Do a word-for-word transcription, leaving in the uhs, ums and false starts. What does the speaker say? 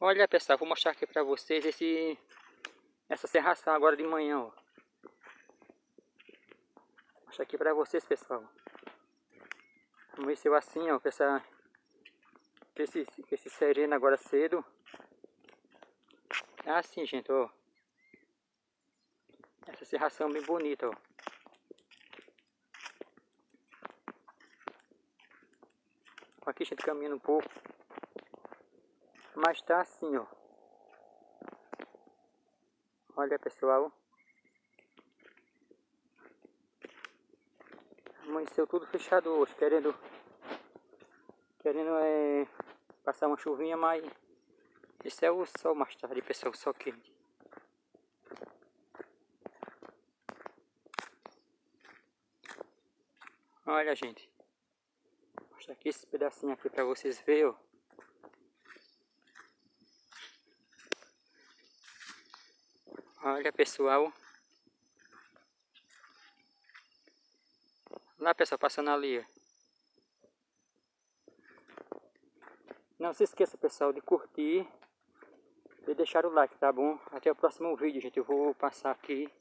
Olha pessoal, vou mostrar aqui pra vocês esse, essa serração agora de manhã, ó. Vou mostrar aqui pra vocês, pessoal. Amanheceu assim, ó, com essa, com esse, com esse sereno agora cedo. É assim, gente, ó. Essa serração bem bonita, ó. Aqui a gente caminhando um pouco. Mas tá assim, ó. Olha, pessoal. Amanheceu tudo fechado hoje, querendo querendo é, passar uma chuvinha, mas isso é o sol mais tarde, pessoal, o sol quente. Olha, gente, vou mostrar aqui esse pedacinho aqui para vocês verem, ó. Olha, pessoal. Lá, pessoal, passando ali, ó. Não se esqueça, pessoal, de curtir e deixar o like, tá bom? Até o próximo vídeo, gente. Eu vou passar aqui